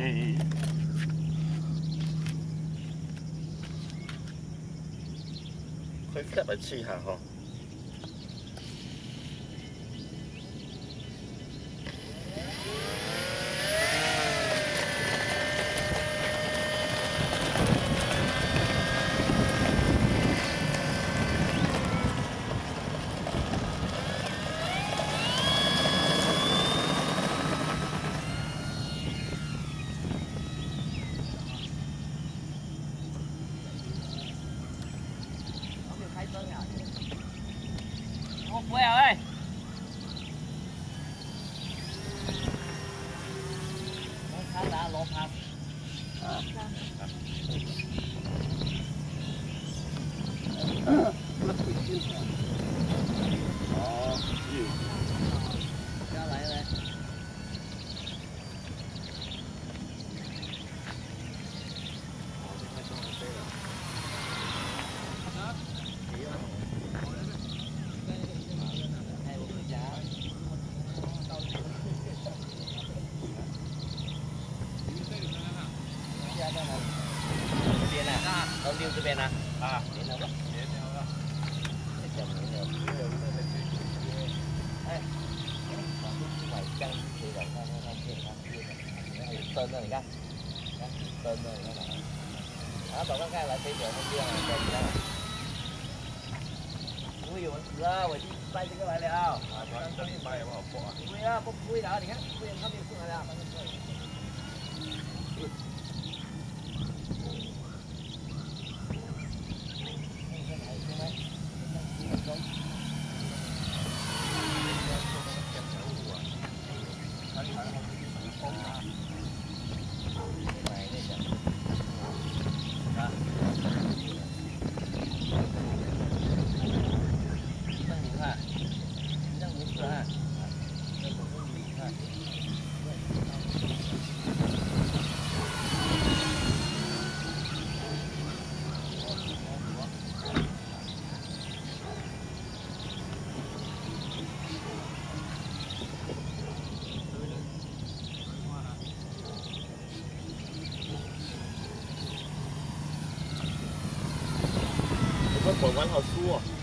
可以 flap 嚟試下嗬。 Quay ơi. Lỗ đã lỗ phạt. Ra lại đây. Đâu điêu cái bên à? À, đến đâu đó. Đến đâu đó. Để chồng nó được. Đây. Còn cái mày căng thì rồi nó tên nó này căng. Tên nó này nó. Đó, còn cái cây lại xây dựng bên kia này cây gì đó. Ui dồi, ra rồi đi bay cái lại nào. À, nó đi bay vào bộ. Ui á, ui đó thì khác. Ui không đi xuống lại nào. Quán họ xua